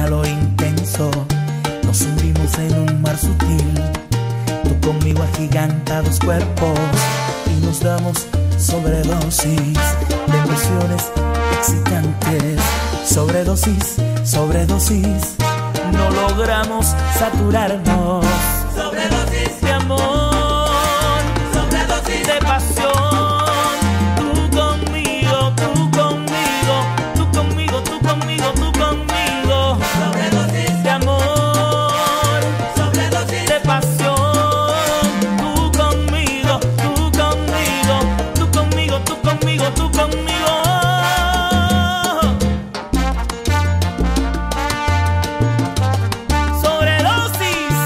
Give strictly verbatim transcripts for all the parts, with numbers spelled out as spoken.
calor intenso, nos hundimos en un mar sutil. Tú conmigo agigantados cuerpos y nos damos sobredosis de emociones excitantes. Sobredosis, sobredosis, no logramos saturarnos. Sobredosis De amor, Sobredosis de pasión. Tú conmigo, tú conmigo, tú conmigo, tú conmigo, tú conmigo. Sobredosis De amor, Sobredosis de pasión. Tú conmigo, tú conmigo, tú conmigo, tú conmigo, tú conmigo. Sobredosis.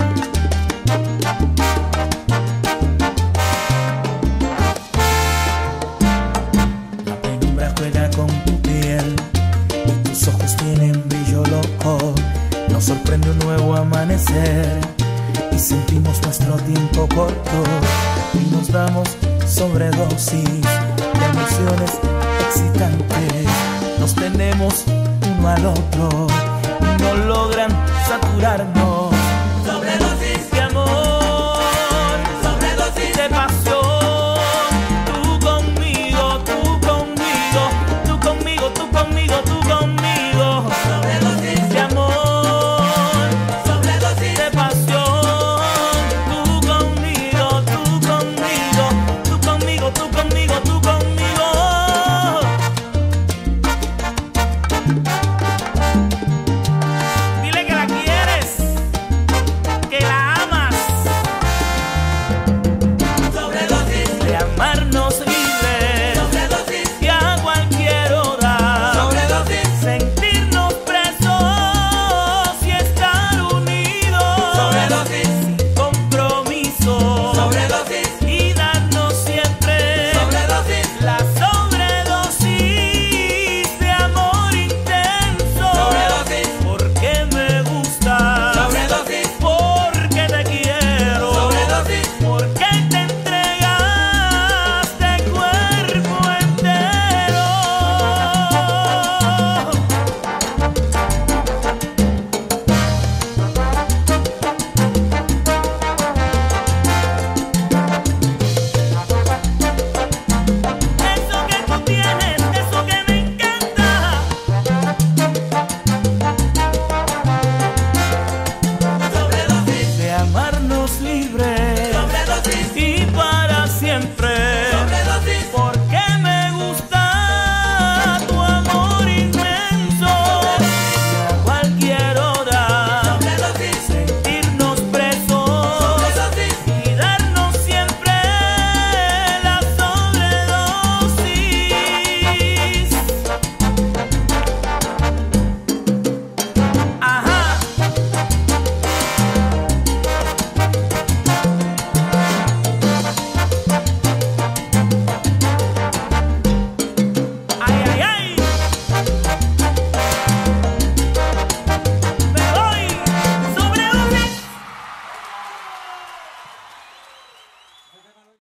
La penumbra juega con tu piel y tus ojos tienen brillo loco. Nos sorprende un nuevo amanecer y sentimos nuestro tiempo corto y nos damos sobredosis de emociones excitantes. Nos tenemos uno al otro y no logran saturarnos. Sobredosis